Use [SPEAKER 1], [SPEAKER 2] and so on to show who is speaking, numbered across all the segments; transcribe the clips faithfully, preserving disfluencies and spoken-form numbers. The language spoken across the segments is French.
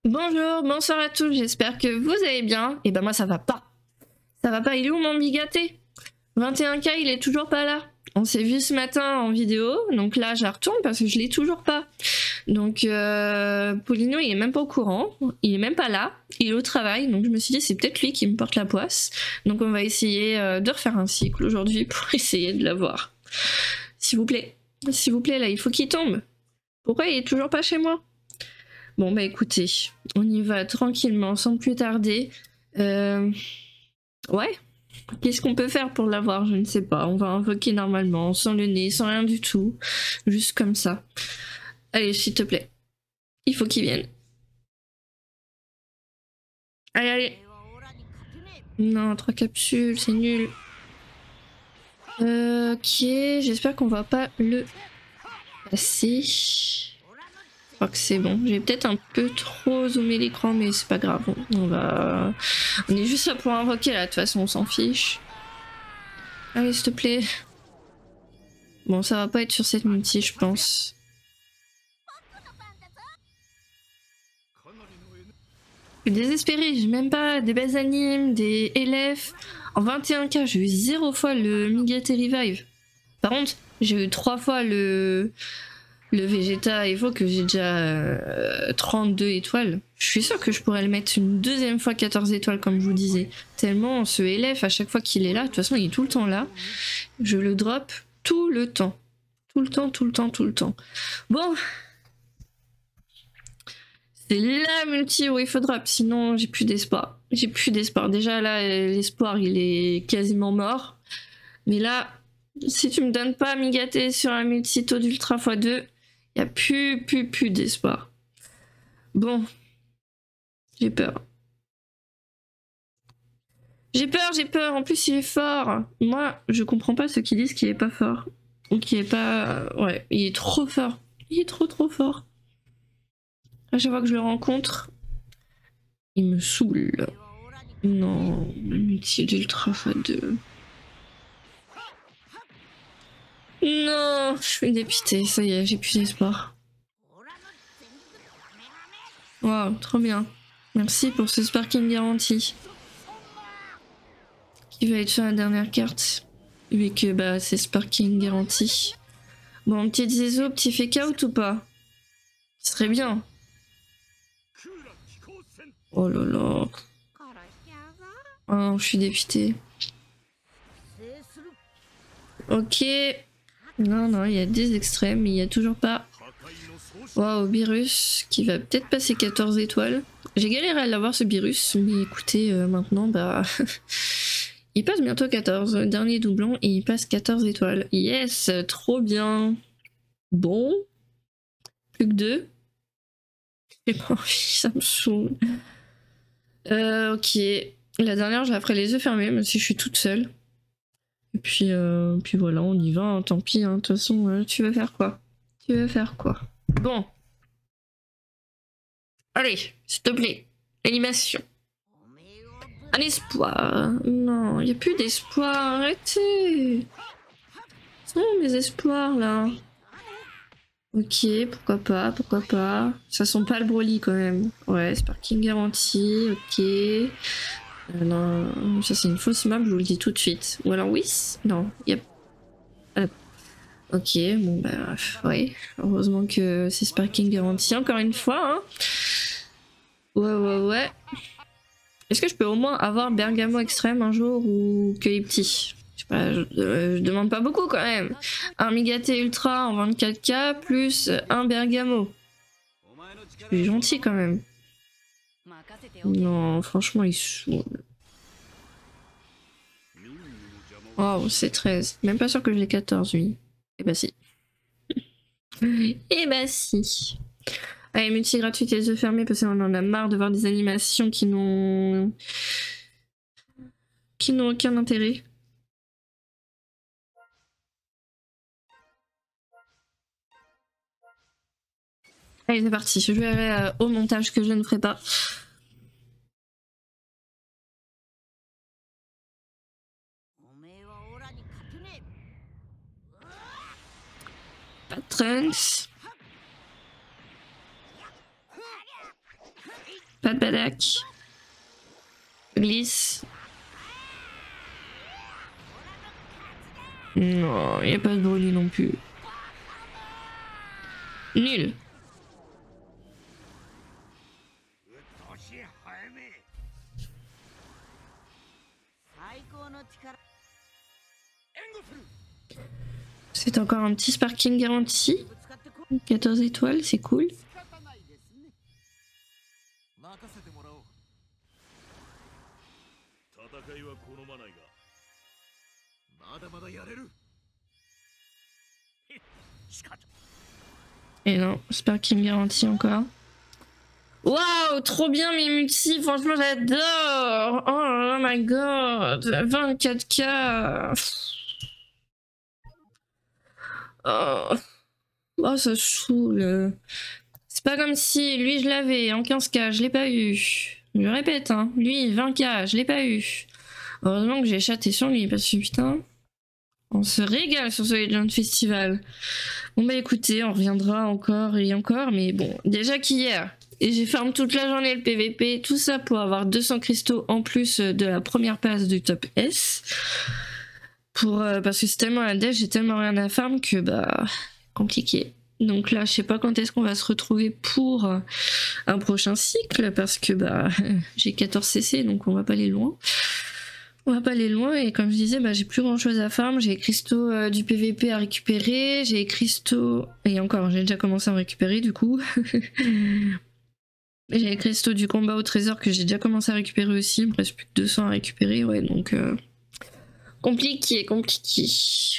[SPEAKER 1] Bonjour, bonsoir à tous, j'espère que vous allez bien. Et ben moi ça va pas. Ça va pas, il est où mon bigaté? vingt et un K, il est toujours pas là. On s'est vu ce matin en vidéo, donc là je la retourne parce que je l'ai toujours pas. Donc euh, Paulino il est même pas au courant, il est même pas là, il est au travail, donc je me suis dit c'est peut-être lui qui me porte la poisse. Donc on va essayer euh, de refaire un cycle aujourd'hui pour essayer de l'avoir. S'il vous plaît, s'il vous plaît là, il faut qu'il tombe. Pourquoi il est toujours pas chez moi? Bon bah écoutez, on y va tranquillement, sans plus tarder. Euh... Ouais, qu'est-ce qu'on peut faire pour l'avoir? Je ne sais pas, on va invoquer normalement, sans le nez, sans rien du tout. Juste comme ça. Allez, s'il te plaît. Il faut qu'il vienne. Allez, allez. Non, trois capsules, c'est nul. Euh, ok, j'espère qu'on va pas le passer. Je crois que c'est bon. J'ai peut-être un peu trop zoomé l'écran, mais c'est pas grave. On va... On est juste là pour invoquer, là. De toute façon, on s'en fiche. Allez, s'il te plaît. Bon, ça va pas être sur cette multi, je pense. Je suis désespérée. J'ai même pas des belles animes, des L F. En vingt et un K, j'ai eu zéro fois le Migate Revive. Par contre, j'ai eu trois fois le... Le Vegeta Evo que j'ai déjà euh, trente-deux étoiles. Je suis sûre que je pourrais le mettre une deuxième fois quatorze étoiles comme je vous disais. Tellement ce L F à chaque fois qu'il est là, de toute façon il est tout le temps là. Je le drop tout le temps. Tout le temps, tout le temps, tout le temps. Bon. C'est la multi où il faut drop, sinon j'ai plus d'espoir. J'ai plus d'espoir. Déjà là, l'espoir il est quasiment mort. Mais là, si tu me donnes pas Migaté sur un multi taux d'ultra fois deux, il n'y a plus, plus, plus d'espoir. Bon. J'ai peur. J'ai peur, j'ai peur. En plus, il est fort. Moi, je comprends pas ceux qui disent qu'il est pas fort. Ou qu'il est pas... Ouais, il est trop fort. Il est trop, trop fort. À chaque fois que je le rencontre, il me saoule. Non, le multi d'ultra fois deux. Non, je suis dépitée. Ça y est, j'ai plus d'espoir. Waouh, trop bien. Merci pour ce sparking garantie. Qui va être sur la dernière carte. Vu que bah, c'est sparking garantie. Bon, petit Zézo, petit fake out ou pas? Ce serait bien. Oh là là. Oh, je suis dépitée. Ok. Non, non, il y a des extrêmes, mais il n'y a toujours pas. Waouh, Beerus qui va peut-être passer quatorze étoiles. J'ai galéré à l'avoir ce Beerus, mais écoutez, euh, maintenant, bah. Il passe bientôt quatorze. Dernier doublon et il passe quatorze étoiles. Yes, trop bien. Bon. Plus que deux. J'ai pas envie, ça me saoule. Euh, ok. La dernière, je la ferai les yeux fermés, même si je suis toute seule. Et puis, euh, puis voilà, on y va, hein, tant pis, hein. De toute façon, euh, tu veux faire quoi? Tu veux faire quoi? Bon. Allez, s'il te plaît. Animation. Un espoir. Non, il n'y a plus d'espoir, arrêtez. Ce sont mes espoirs, là. Ok, pourquoi pas, pourquoi pas. Ça sent pas le Broly quand même. Ouais, sparking garantie, ok. Euh, non, ça c'est une fausse map, je vous le dis tout de suite. Ou alors oui, non, yep. Euh, ok, bon bah ouais. Heureusement que c'est sparking garantie encore une fois. Hein. Ouais, ouais, ouais. Est-ce que je peux au moins avoir Bergamo extrême un jour ou que les petits? Je sais pas, je, euh, je demande pas beaucoup quand même. Un Migaté Ultra en vingt-quatre K plus un Bergamo. C'est gentil quand même. Non, franchement, il saoule. Oh, c'est treize. Même pas sûr que j'ai quatorze, lui. Eh bah si. Eh bah si. Allez, multi gratuite et les yeux fermés parce qu'on en a marre de voir des animations qui n'ont... qui n'ont aucun intérêt. Allez, c'est parti. Je verrai euh, au montage que je ne ferai pas. Pas de Trunks. Pas de badac. Glisse. Non, il n'y a pas de brûlis non plus. Nul. C'est encore un petit sparking garanti. quatorze étoiles, c'est cool. Et non, sparking garanti encore. Waouh, trop bien mes multis, franchement j'adore. Oh, oh my god, vingt-quatre K. Oh, oh ça saoule. C'est pas comme si lui je l'avais en quinze K, je l'ai pas eu. Je répète, hein, lui vingt K, je l'ai pas eu. Heureusement que j'ai chaté sur lui parce que putain, on se régale sur ce Legend Festival. Bon bah écoutez, on reviendra encore et encore, mais bon, déjà qu'hier, et j'ai farm toute la journée le P V P, tout ça pour avoir deux cents cristaux en plus de la première passe du top S. Pour, euh, parce que c'est tellement la dèche, j'ai tellement rien à farm que bah, compliqué. Donc là, je sais pas quand est-ce qu'on va se retrouver pour un prochain cycle, parce que bah, j'ai quatorze C C, donc on va pas aller loin. On va pas aller loin, et comme je disais, bah, j'ai plus grand chose à farm. J'ai les cristaux euh, du P V P à récupérer, j'ai les cristaux... Et encore, j'ai déjà commencé à en récupérer du coup. J'ai les cristaux du combat au trésor que j'ai déjà commencé à récupérer aussi, il me reste plus que deux cents à récupérer, ouais, donc... Euh... Compliqué, compliqué.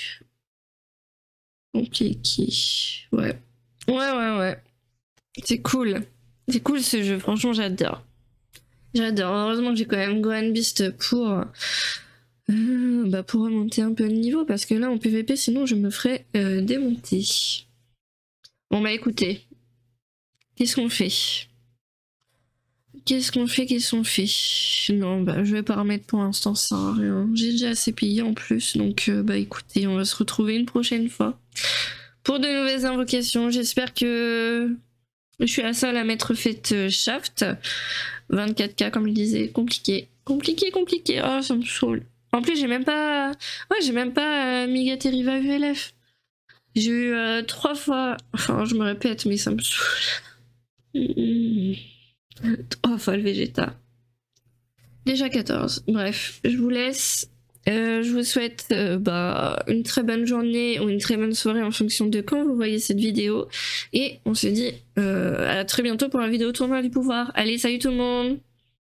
[SPEAKER 1] Compliqué. Ouais. Ouais, ouais, ouais. C'est cool. C'est cool ce jeu, franchement j'adore. J'adore. Heureusement que j'ai quand même Gohan Beast pour, euh, bah pour remonter un peu le niveau, parce que là en P V P sinon je me ferais euh, démonter. Bon bah écoutez. Qu'est-ce qu'on fait? Qu'est-ce qu'on fait? Qu'est-ce qu'on fait? Non, bah je vais pas remettre pour l'instant, ça sert à rien. J'ai déjà assez payé en plus, donc euh, bah écoutez, on va se retrouver une prochaine fois pour de nouvelles invocations. J'espère que je suis la seule à m'être faite euh, shaft. vingt-quatre K comme je disais, compliqué. Compliqué, compliqué. Oh, ça me saoule. En plus, j'ai même pas... Ouais, j'ai même pas euh, Migate Revive U L F. J'ai eu euh, trois fois... Enfin, je me répète, mais ça me saoule. Trois fois le Vegeta. Déjà quatorze. Bref, je vous laisse. Euh, je vous souhaite euh, bah, une très bonne journée ou une très bonne soirée en fonction de quand vous voyez cette vidéo. Et on se dit euh, à très bientôt pour la vidéo tournoi du pouvoir. Allez, salut tout le monde!